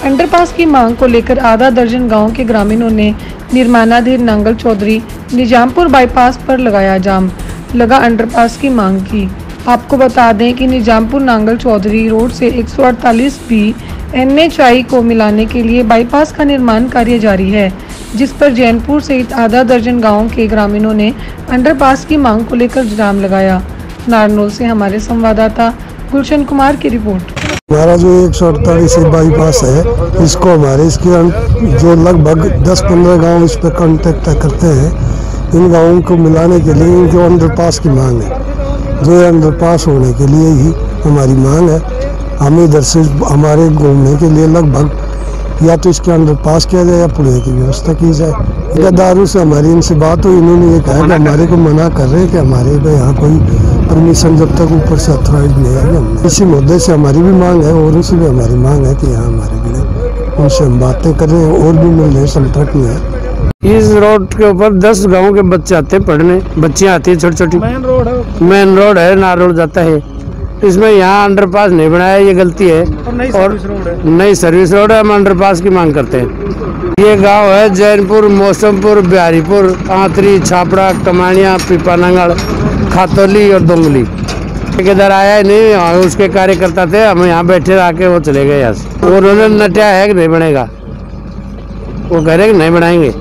Underpass की मांग को लेकर आधा दर्जन गांव के ग्रामीणों ने निर्माणाधीन नांगल चौधरी निजामपुर बाईपास पर लगाया जाम, लगा अंडरपास की मांग की। आपको बता दें कि निजामपुर नांगल चौधरी रोड से 148 बी NHI को मिलाने के लिए बाईपास का निर्माण कार्य जारी है, जिस पर जैनपुर सहित आधा दर्जन गाँव के ग्रामीणों ने अंडरपास की मांग को लेकर जाम लगाया। नारनौल से हमारे संवाददाता गुलशन कुमार की रिपोर्ट। हमारा जो 148 बाईपास है, इसको इसके जो लगभग 10-15 गांव इस पर कांटेक्ट करते हैं, इन गांवों को मिलाने के लिए जो अंडरपास की मांग है, जो अंडरपास होने के लिए ही हमारी मांग है। हम इधर से हमारे घूमने के लिए लगभग या तो इसके अंडरपास किया जाए या पुलिया की व्यवस्था की जाए। दारू से हमारी इनसे बात हुई, इन्होंने ये कहा कि हमारे को मना कर रहे हैं कि हमारे यहाँ कोई परमिशन जब तक ऊपर से अथॉराइज नहीं आएगी। इसी मुद्दे से हमारी भी मांग है और उसी भी हमारी मांग है कि यहाँ हमारे गिरे उनसे हम बातें कर रहे हैं और भी मिल रहे संपर्क में है। इस रोड के ऊपर 10 गाँव के बच्चे आते हैं पढ़ने, बच्चियाँ आती है छोटी छोटी। मेन रोड है, नारनौल जाता है। इसमें यहाँ अंडरपास नहीं बनाया, ये गलती है। और नई सर्विस रोड है, हम अंडरपास की मांग करते हैं। ये गांव है जैनपुर, मौसमपुर, बिहारीपुर, आंतरी, छापड़ा, कमानिया, पीपानंगल, खातौली और दोंगली। ठेकेदार आया ही नहीं, उसके कार्यकर्ता थे, हम यहाँ बैठे आके वो चले गए यहाँ से। और उन्होंने नटिया है कि नहीं बनेगा, वो कह रहे कि नहीं बनाएंगे।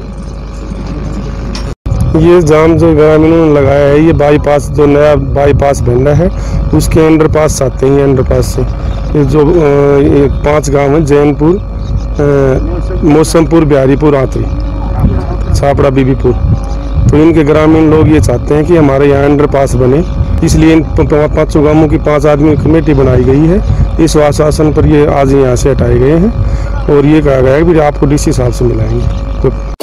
ये जाम जो ग्रामीणों ने लगाया है, ये बाईपास जो नया बाईपास बन रहा है उसके अंडरपास आते हैं। अंडरपास से ये जो 5 गांव हैं, जैनपुर, मौसमपुर, बिहारीपुर, आंतरी, छापड़ा, बीबीपुर, तो इनके ग्रामीण लोग ये चाहते हैं कि हमारे यहाँ अंडरपास बने। इसलिए इन 5 गांवों की 5 आदमी कमेटी बनाई गई है। इस आश्वासन पर ये आज यहाँ से हटाए गए हैं और ये कहा गया है कि आपको DC साहब से मिलाएंगे। तो